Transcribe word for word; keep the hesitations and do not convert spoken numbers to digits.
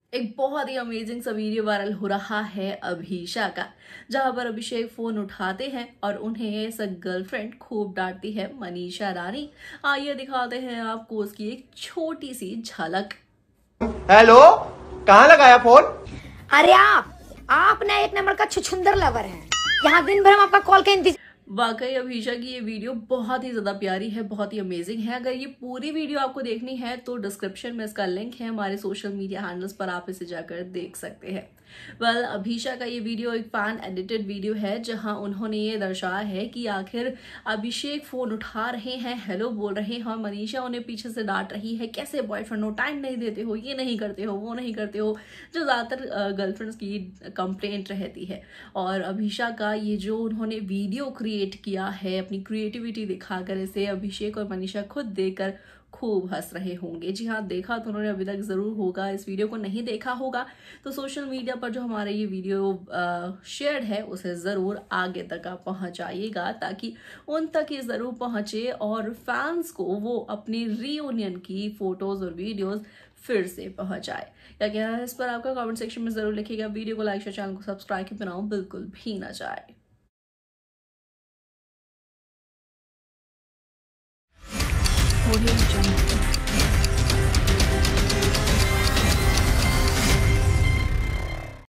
एक बहुत ही अमेजिंग सा वीडियो वायरल हो रहा है अभिषा का, जहां पर अभिषेक फोन उठाते हैं और उन्हें सब गर्लफ्रेंड खूब डांटती है मनीषा रानी। आइए दिखाते हैं आपको उसकी एक छोटी सी झलक। हेलो, कहाँ लगाया फोन? अरे आप आप ना एक नंबर का छुछुंदर लवर है। यहाँ दिन भर हम आपका कॉल का इंतजार। वाकई अभिषा की ये वीडियो बहुत ही ज्यादा प्यारी है, बहुत ही अमेजिंग है। अगर ये पूरी वीडियो आपको देखनी है तो डिस्क्रिप्शन में इसका लिंक है, हमारे सोशल मीडिया हैंडल्स पर आप इसे जाकर देख सकते हैं। वेल well, अभिषा का ये वीडियो एक फैन एडिटेड वीडियो है, जहां उन्होंने ये दर्शाया है कि आखिर अभिषेक फोन उठा रहे हैं, हेलो बोल रहे हैं और मनीषा उन्हें पीछे से डांट रही है, कैसे बॉयफ्रेंड हो, टाइम नहीं देते हो, ये नहीं करते हो, वो नहीं करते हो, जो ज्यादातर गर्लफ्रेंड्स की कंप्लेंट रहती है। और अभिषा का ये जो उन्होंने वीडियो क्रिएट किया है, अपनी क्रिएटिविटी दिखाकर, इसे अभिषेक और मनीषा खुद देखकर खूब हंस रहे होंगे। जी हाँ, देखा तो उन्होंने अभी तक जरूर होगा, इस वीडियो को नहीं देखा होगा तो सोशल मीडिया पर जो हमारे ये वीडियो शेयर है उसे जरूर आगे तक आप पहुंचाइएगा, ताकि उन तक ये जरूर पहुंचे और फैंस को वो अपनी रीयूनियन की फोटोज और वीडियोस फिर से पहुंचाए। क्या क्या है इस पर आपका कमेंट सेक्शन में जरूर लिखिएगा। वीडियो को लाइक शेयर, चैनल को सब्सक्राइब के बिना बिल्कुल भी ना जाए। Audio Jungle.